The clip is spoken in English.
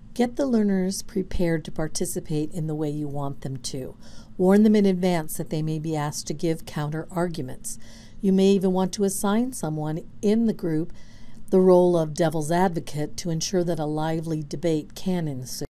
Get the learners prepared to participate in the way you want them to. Warn them in advance that they may be asked to give counter arguments. You may even want to assign someone in the group the role of devil's advocate to ensure that a lively debate can ensue.